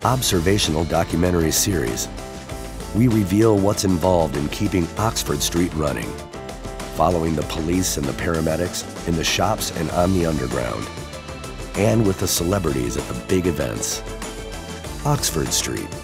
observational documentary series, we reveal what's involved in keeping Oxford Street running, following the police and the paramedics in the shops and on the underground, and with the celebrities at the big events. Oxford Street,